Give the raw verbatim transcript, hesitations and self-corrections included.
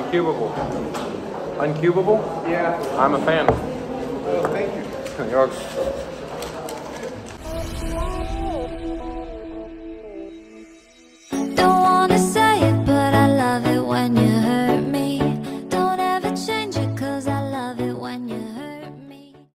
Uncubable. Uncubable? Yeah. I'm a fan. Oh, thank you. You're